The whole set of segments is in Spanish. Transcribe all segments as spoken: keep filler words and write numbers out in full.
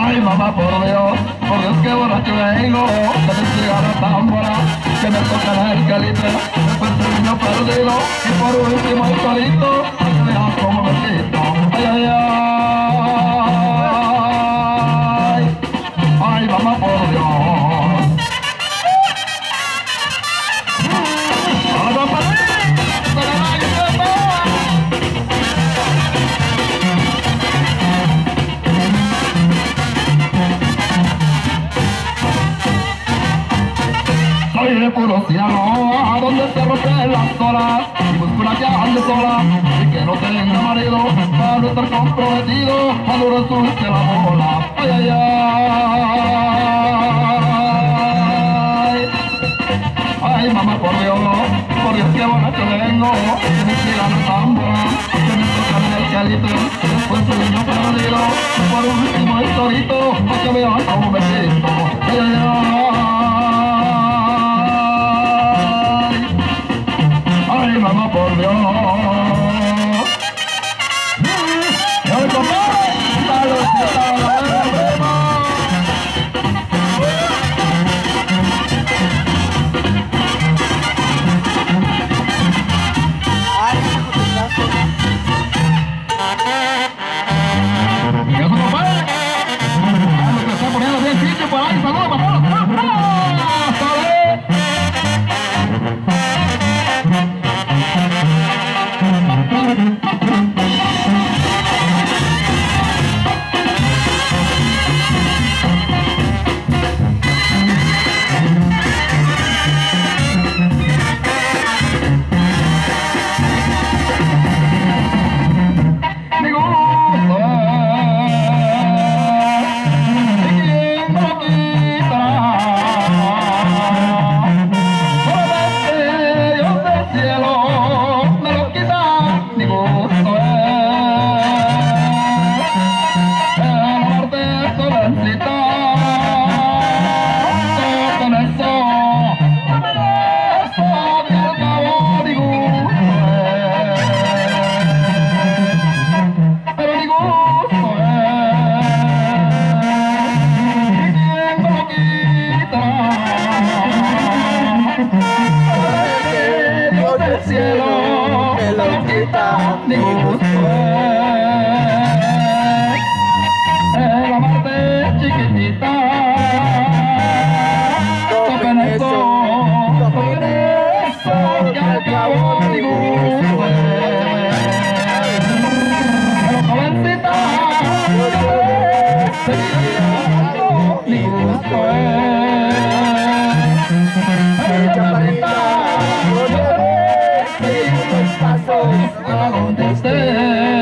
Ay, mamá, por Dios, por Dios, qué borracho vengo, que me cigarro tan buena, que me toca el calibre, después el niño perdido, y por último el solito, ay, que veas cómo me quito. Ay, ay, ay, ay, mamá, por Dios. Soy de puro Sinaloa, donde se rompen las olas, y busco una que ande sola, y que no tenga marido, para no estar comprometido, cuando resulte la bola. Ay, ay, ay, ay, mamá, por Dios, por Dios, qué borracho vengo, que me tiran la tambora, que me tocan el calibre, después el niño perdido, y por último el torito, para que vean cómo me siento. Ay, ay, ay, ay, mamá, por Dios. Y hoy, compadre, salud, salud, y eso, compadre, a lo que está poniendo bien sitio para ahí, saludos, papá. Cielo, me lo quita ni gusto el amarte chiquitita, toquen eso, toquen eso, que al cabo ni gusto pero jovencita, ni gusto el chaparrita, a donde esté,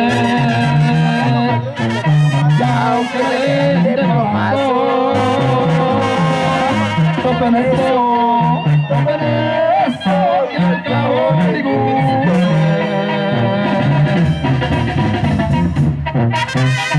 ya aunque le dé bromazo, topen eso, topen eso, que al cabo me gusta.